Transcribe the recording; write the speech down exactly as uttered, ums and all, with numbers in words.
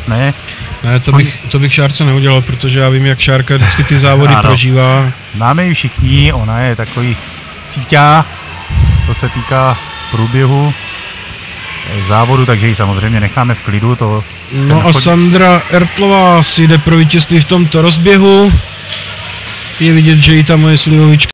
ne. Ne, to bych, to bych Šárce neudělal, protože já vím, jak Šárka vždycky ty závody ano. prožívá. Máme ji všichni, ona je takový cíťá, co se týká průběhu závodu, takže ji samozřejmě necháme v klidu. To no a Sandra Ertlová si jde pro vítězství v tomto rozběhu. Je vidět, že i ta moje slivovička